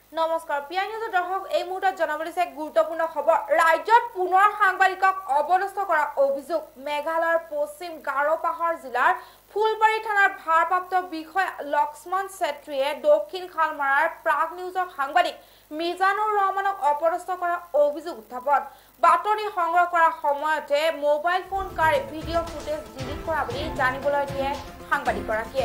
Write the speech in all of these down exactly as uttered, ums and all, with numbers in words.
নমস্কাৰ পিয়া নিউজৰ দৰ্শক এই মুহূৰ্তত জনাবলৈ এক গুৰুত্বপূৰ্ণ খবৰ ৰাজ্যত পুনৰ সাংবাদিকক অপদস্থ কৰা অভিযোগ মেঘালয়ৰ পশ্চিম গাৰো পাহাৰ জিলাৰ ফুলবাৰী থানাৰ ভাৰপ্ৰাপ্ত বিষয়া লক্ষ্মণ চেত্ৰীয়ে দক্ষিণ খালমাৰাৰ প্ৰাগ নিউজৰ সাংবাদিক মিজানুৰ ৰহমানক অপদস্থ কৰা অভিযোগ উত্থাপন বাতৰি সংগ্ৰহ কৰাৰ সময়তে মোবাইল ফোন কাৰি ভিডিঅ' ফুটেজ ডিলিট কৰা বুলি জানিবলৈ দিয়ে সাংবাদিকগৰাকীয়ে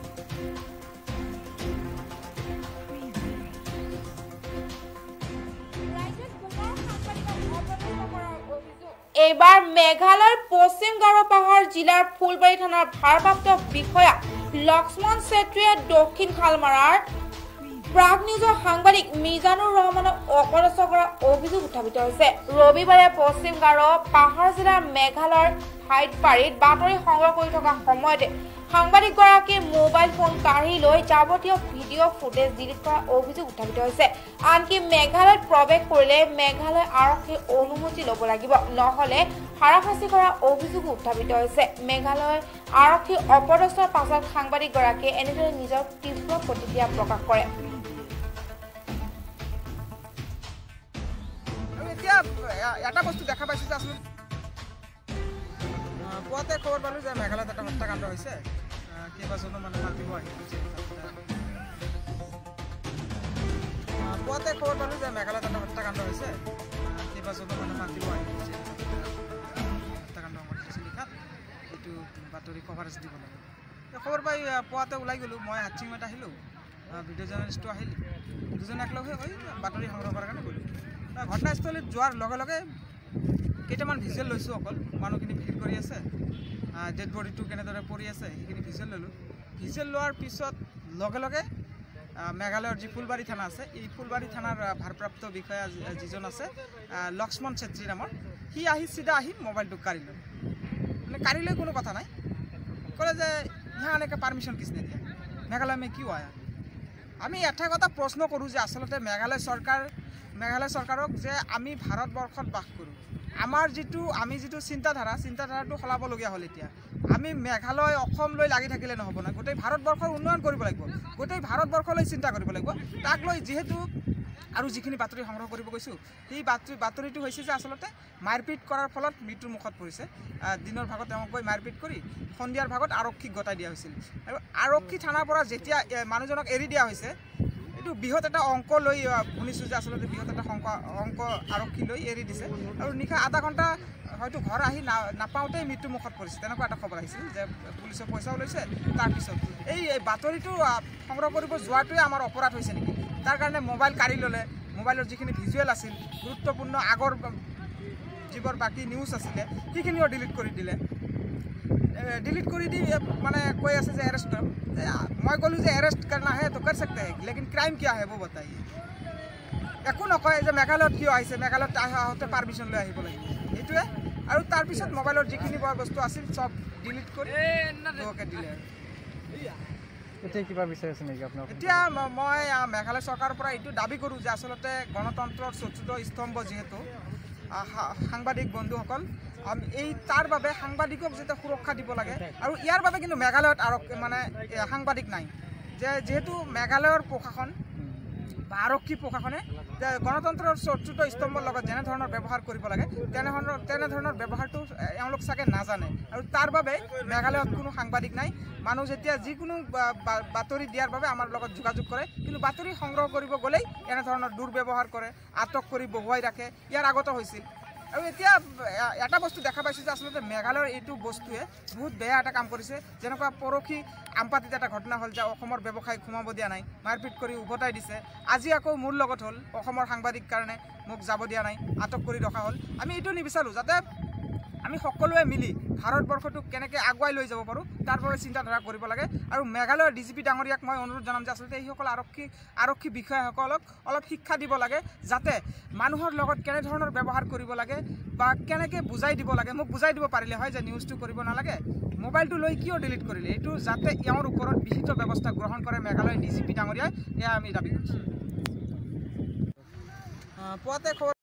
এবাৰ মেঘালয়ৰ পশ্চিম গাৰো পাহাৰ জিলাৰ ফুলবাৰী থানাৰ ভাৰপ্ৰাপ্ত বিষয়া লক্ষ্মণ চেত্ৰীয়ে দক্ষিণ খালমাৰাৰ প্ৰাগ নিউজৰ সাংবাদিক মিজানুৰ ৰহমানক অপদস্থ কৰা অভিযোগ উত্থাপিত হৈছে ৰবিবাৰে পশ্চিম গাৰো পাহাৰ জিলাৰ মেঘালয়ৰ ঠাইতপাৰীত বাতৰি সংগ্ৰহ কৰি থকা সময়তে সাংবাদিকগৰাকীয়ে মোবাইল ফোন কাঢ়ি লৈ যাৱতীয় ভিডিঅ' ফুটেজ ডিলিট কৰা অভিযোগ উত্থাপিত হৈছে আনকি মেঘালয়ত প্ৰৱেশ কৰিলে মেঘালয় আৰক্ষীৰ অনুমতি ল'ব লাগিব নহ'লে হাৰাশাস্তি কৰা অভিযোগ উত্থাপিত হৈছে মেঘালয় আৰক্ষীৰ অপদস্থৰ পাছত সাংবাদিকগৰাকীয়ে এনেদৰে নিজৰ তীব্ৰ প্ৰতিক্ৰিয়া প্ৰকাশ কৰে এতিয়া এটা বস্তু দেখা পাইছো যে আসলে পুৱাতে খবৰ পালো যে মেঘালয়ত এটা হত্যাকাণ্ড হৈছে কেইবাজনো মানুহ মাৰিব আহিছে পুৱাতে খবৰ পালো যে মেঘালয়ত এটা হত্যাকাণ্ড হৈছে কেইবাজনো মানুহ মাৰিব আহিছে হত্যাকাণ্ড ঘটিছে লিখাত এইটো বাতৰি কভাৰেজ দিব লাগে খবৰ পাই পুৱাতে ওলাই গ'লোঁ মই হাতচিঙত আহিলোঁ ভিডিঅ' জাৰ্নেলিষ্টো আহিল দুজনে একলগ হৈ বাতৰি সংগ্ৰহ কৰাৰ কাৰণে গ'লোঁ ঘটনাস্থলীত যোৱাৰ লগে লগে কেইটামান ভিজুৱেল লৈছোঁ অকল মানুহখিনি ভিৰ কৰি আছে ডেড বডিটো কেনেদৰে পৰি আছে সেইখিনি ভিজুৱেল ল'লোঁ ভিজুৱেল লোৱাৰ পিছত লগে লগে মেঘালয়ৰ যি ফুলবাৰী থানা আছে এই ফুলবাৰী থানাৰ ভাৰপ্ৰাপ্ত বিষয়া যিজন আছে লক্ষ্মণ চেত্ৰী নামৰ সি আহি চিধা আহি মোবাইলটো কাঢ়ি ল'লে মানে কাঢ়ি লৈ কোনো কথা নাই ক'লে যে ইহা এনেকৈ পাৰ্মিশ্যন কিছনে দিয়ে মেঘালয় মে কিয় আয়া আমি এটা কথা প্ৰশ্ন কৰোঁ যে আচলতে মেঘালয় চৰকাৰ মেঘালয় চৰকাৰক যে আমি ভাৰতবৰ্ষত বাস কৰোঁ আমাৰ যিটো আমি যিটো চিন্তাধাৰা চিন্তাধাৰাটো সলাবলগীয়া হ'ল এতিয়া আমি মেঘালয় অসম লৈ লাগি থাকিলে নহ'ব না গোটেই ভাৰতবৰ্ষৰ উন্নয়ন কৰিব লাগিব গোটেই ভাৰতবৰ্ষলৈ চিন্তা কৰিব লাগিব তাক লৈ যিহেতু আৰু যিখিনি বাতৰি সংগ্ৰহ কৰিব গৈছোঁ সেই বাতৰি বাতৰিটো হৈছে যে আচলতে মাৰপিট কৰাৰ ফলত মৃত্যুৰ মুখত পৰিছে দিনৰ ভাগত তেওঁক গৈ মাৰপিট কৰি সন্ধিয়াৰ ভাগত আৰক্ষীক গতাই দিয়া হৈছিল আৰু আৰক্ষী থানাৰ পৰা যেতিয়া মানুহজনক এৰি দিয়া হৈছে এইটো বৃহৎ এটা অংক লৈ শুনিছোঁ যে আচলতে বৃহৎ এটা অংক অংক আৰক্ষী লৈ এৰি দিছে আৰু নিশা আধা ঘণ্টা হয়তো ঘৰ আহি না নাপাওঁতেই মৃত্যুমুখত পৰিছে তেনেকুৱা এটা খবৰ আহিছিল যে পুলিচে পইচাও লৈছে তাৰপিছত এই বাতৰিটো সংগ্ৰহ কৰিব যোৱাটোৱে আমাৰ অপৰাধ হৈছে নেকি তাৰ কাৰণে মোবাইল কাঢ়ি ল'লে মোবাইলৰ যিখিনি ভিজুৱেল আছিল গুৰুত্বপূৰ্ণ আগৰ যিবোৰ বাকী নিউজ আছিলে সেইখিনিও ডিলিট কৰি দিলে डिलीट कर दी माने कोई ऐसे से अरेस्ट मैं कहूँ जो अरेस्ट करना है तो कर सकते हैं लेकिन क्राइम क्या है वो बताइए एक नकय जो मेघालय क्यों आइसे मेघालय आहते पार्मिशन लै आहिब लागिब এইটোৱে আৰু তাৰ পিছত মোবাইলৰ যিখিনি বস্তু আছিল সব ডিলিট কৰি ওকে দিলে এতিয়া কিবা বিচাৰ আছে নেকি আপোনাক এতিয়া মই মেঘালয় চৰকাৰৰ পৰা এইটো দাবী কৰোঁ যে আচলতে গণতন্ত্ৰৰ চতুৰ্থ স্তম্ভ যেহেতু সাংবাদিক বন্ধুসকল এই তাৰ বাবে সাংবাদিকক যাতে সুৰক্ষা দিব লাগে আৰু ইয়াৰ বাবে কিন্তু মেঘালয়ত আৰক্ষী মানে সাংবাদিক নাই যে যেহেতু মেঘালয়ৰ প্ৰশাসন বা আৰক্ষী প্ৰশাসনে গণতন্ত্ৰৰ চতুৰ্থ স্তম্ভৰ লগত যেনে ধৰণৰ ব্যৱহাৰ কৰিব লাগে তেনে ধৰণৰ তেনে ধৰণৰ ব্যৱহাৰটো এওঁলোক চাগে নাজানে আৰু তাৰ বাবে মেঘালয়ত কোনো সাংবাদিক নাই মানুহ যেতিয়া যিকোনো বাতৰি দিয়াৰ বাবে আমাৰ লগত যোগাযোগ কৰে কিন্তু বাতৰি সংগ্ৰহ কৰিব গ'লেই এনে ধৰণৰ দুৰ্ব্যৱহাৰ কৰে আটক কৰি বহুৱাই ৰাখে ইয়াৰ আগতে হৈছিল আৰু এতিয়া এটা বস্তু দেখা পাইছোঁ যে আচলতে মেঘালয়ৰ এইটো বস্তুৱে বহুত বেয়া এটা কাম কৰিছে যেনেকুৱা পৰখি আমপাতিত এটা ঘটনা হ'ল যে অসমৰ ব্যৱসায়িক সোমাব দিয়া নাই মাৰপিট কৰি উভতাই দিছে আজি আকৌ মোৰ লগত হ'ল অসমৰ সাংবাদিক কাৰণে মোক যাব দিয়া নাই আটক কৰি ৰখা হ'ল আমি এইটো নিবিচাৰোঁ যাতে আমি সকলোৱে মিলি ভাৰতবৰ্ষটোক কেনেকৈ আগুৱাই লৈ যাব পাৰোঁ তাৰ পৰা চিন্তাধাৰা কৰিব লাগে আৰু মেঘালয়ৰ ডি জি পি ডাঙৰীয়াক মই অনুৰোধ জনাম যে আচলতে এইসকল আৰক্ষী আৰক্ষী বিষয়াসকলক অলপ শিক্ষা দিব লাগে যাতে মানুহৰ লগত কেনেধৰণৰ ব্যৱহাৰ কৰিব লাগে বা কেনেকৈ বুজাই দিব লাগে মোক বুজাই দিব পাৰিলে হয় যে নিউজটো কৰিব নালাগে মোবাইলটো লৈ কিয় ডিলিট কৰিলে এইটো যাতে ইয়াৰ ওপৰত বিহিত ব্যৱস্থা গ্ৰহণ কৰে মেঘালয়ৰ ডি জি পি ডাঙৰীয়াই এয়া আমি দাবী কৰিছোঁ পুৱাতে